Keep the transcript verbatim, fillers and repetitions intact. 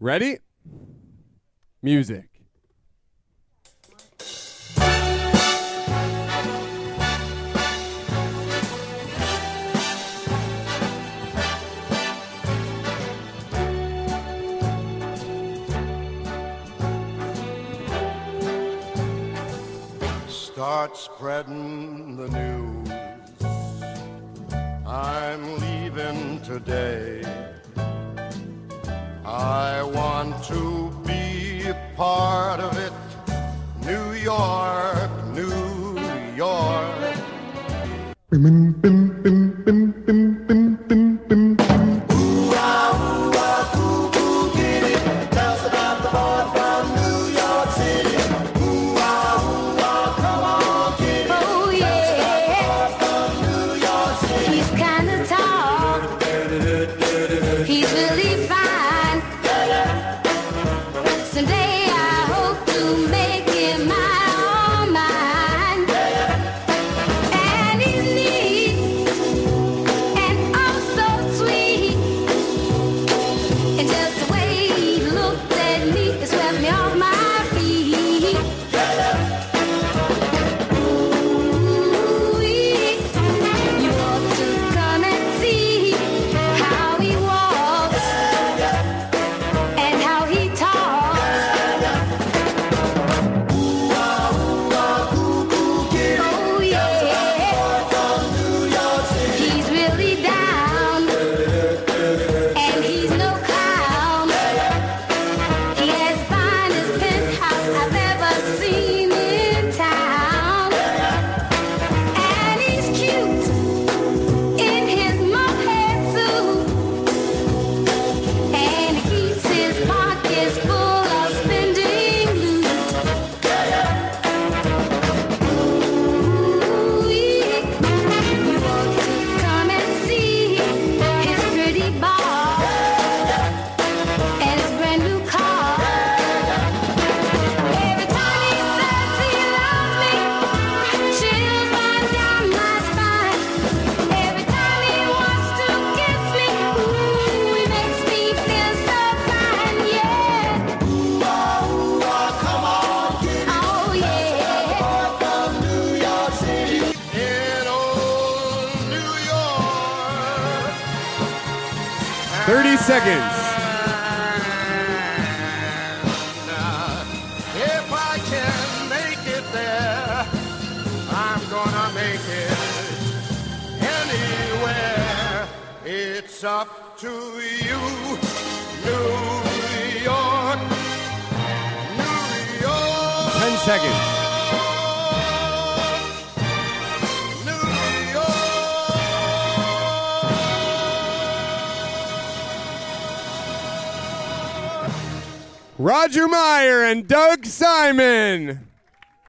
Ready? Music. Start spreading the news. I'm leaving today. I want to be a part of it. New York, New York. Bim, bim, bim, bim, bim, bim, bim, bim. Ooh, ah, ooh, ah, ooh, ooh, get it. Tell us about the boy from New York City. Ooh, ah, ooh, ah, come on, get it. Oh, yeah. From New York City. He's kind of tall. He's really fine. Someday I hope to make him my own mine. And he's neat and oh so sweet. And just the way he looked at me, it swept me off my feet. Ooh-wee. You ought to come and see how he walks and how he talks. Oh yeah, he's really down, and he's no clown. He has the finest penthouse I've ever seen in town, and he's cute in his mohair suit, and he keeps his pockets full of spending loot. Ooh-wee. You ought to come and see his pretty bar and his brand new car. Every time he says he loves me, chills run down my spine. Every time he wants to kiss me, ooh, he makes me feel so fine, yeah. Ooh, ah, ooh, ah, come on, get it. Oh yeah. From New York City. In old New York. thirty seconds. If I can make it there, I'm gonna make it anywhere. It's up to you, New York, New York. ten seconds. New York. Roger Meyer and Doug Simon.